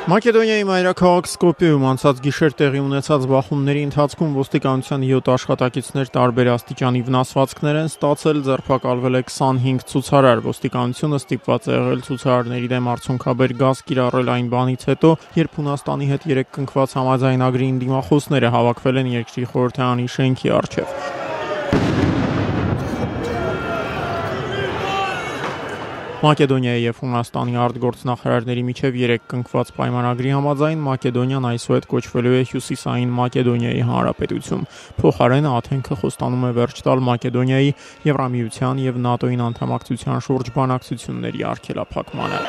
Մակեդոնիայի մայրաքաղաք Սկոպիեում անցած գիշեր տեղի ունեցած բախումների ընթացքում ոստիկանության 7 աշխատակիցներ տարբեր աստիճանի վնասվածքներ են ստացել, ձերբակալվել է 25 ցուցարար։ Ոստիկանությունը ստիպված է եղել ցուցարարների դեմ արդյունքաբեր գազ կիրառել այն բանից հետո, երբ Հունաստանի հետ կնքված համաձայնագրի դիմախոսները հավաքվել են երկրի խորհրդարանի շենքի առջև։ Մակեդոնիայի եւ Հունաստանի արտգործնախարարների միջև կնքված պայմանագրի համաձայն Մակեդոնիան այսուհետ կոչվելու է Հյուսիսային Մակեդոնիայի Հանրապետություն։ Փոխարենը Աթենքը խոստանում է վերջ տալ Մակեդոնիայի, Եվրամիության եւ ՆԱՏՕ-ին անդամակցության շուրջ բանակցությունների արգելափակմանը։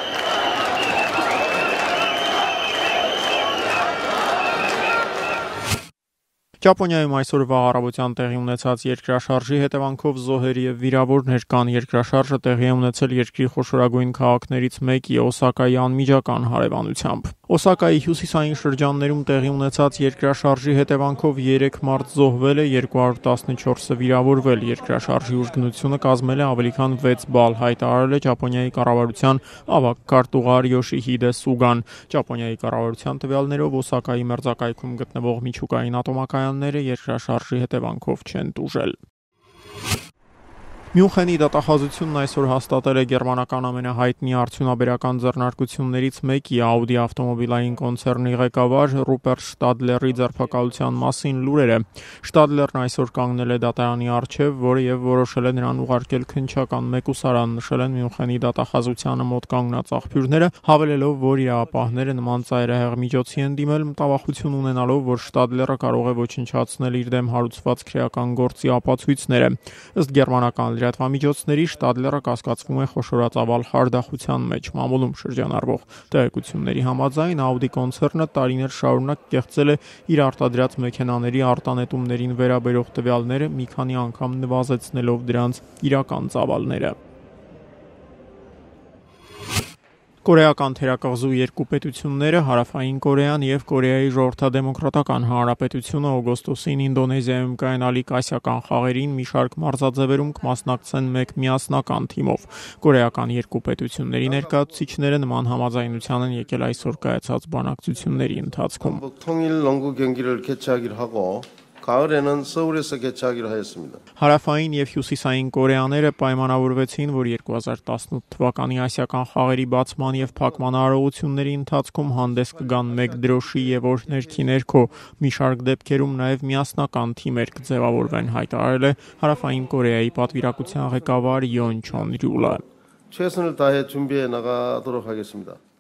Ճապոնիայում այսօր վաղ առավոտյան տեղի ունեցած երկրաշարժի հետևանքով զոհեր եւ վիրավորներ կան։ Երկրաշարժը տեղի է ունեցել երկրի խոշորագույն քաղաքներից մեկի Օսակայի անմիջական հարևանությամբ։ Օսակայի հյուսիսային շրջաններում տեղի ունեցած երկրաշարժի հետևանքով 3 մարդ զոհվել է, 214-ը վիրավորվել։ Երկրաշարժի ուժգնությունը կազմել է ավելի քան 6 բալ, հայտարարել է Ճապոնիայի կառավարության ավագ քարտուղար Յոշիհիդե Սուգան։ Ճապոնիայի կառավարության տվյալներով Օսակայի մերձակայքում գտնվող միջուկային ատոմակայանները երկրաշարժի հետևանքով չեն տուժել։ Մյունխենի դատախազությունն այսօր հաստատել է գերմանական ամենահայտնի արդյունաբերական ձեռնարկություններից մեկի Audi ավտոմոբիլային կոնցեռնի ղեկավար Ռուպերտ Շտադլերի ձերբակալության մասին լուրերը։ Շտադլերն այսօր կանգնել է դատարանի առջև, որը եւ որոշել է նրան ուղարկել քննչական մեկուսարան, նշել են Մյունխենի դատախազությանը մոտ կանգնած աղբյուրները, հավելելով, որ իրավապահները նման ծայրահեղ միջոցի են դիմել, մտավախություն ունենալով, որ Շտադլերը կարող է ոչնչացնել իր դեմ հարուցված քրեական գործի ապացույցները։ Ըստ գերմանական լրատվամիջոցների Շտադլերը կասկածվում է խոշորածավալ խարդախության մեջ։ Մամուլում շրջանառվող տեղեկությունների համաձայն Audi կոնցեռնը տարիներ շարունակ կեղծել է իր արտադրած մեքենաների արտանետումներին վերաբերող տվյալները, մի քանի անգամ նվազեցնելով դրանց իրական ծավալները։ Կորեական թերակղզու երկու պետությունները, Հարավային Կորեան եւ Կորեայի Ժողովրդադեմոկրատական Հանրապետությունը օգոստոսին Ինդոնեզիայում կայանալիք ասիական խաղերին մի շարք մարզաձևերում կմասնակցեն մեկ միասնական թիմով։ Կորեական երկու պետությունների ներկայացուցիչները նման համաձայնության են եկել այսօր կայացած բանակցությունների ընթացքում։ Հարավային եւ Հյուսիսային Կորեաները պայմանավորվեցին, որ 2018 թվականի ասիական խաղերի բացման եւ փակման արարողությունների ընթացքում հանդես կգան մեկ դրոշի եւ օրհներքի ներքո։ Մի շարք դեպքերում նաեւ միասնական թիմեր կձևավորվեն, հայտարարել է Հարավային Կորեայի պատվիրակության ղեկավար Յոն Չոն Ռյուլը։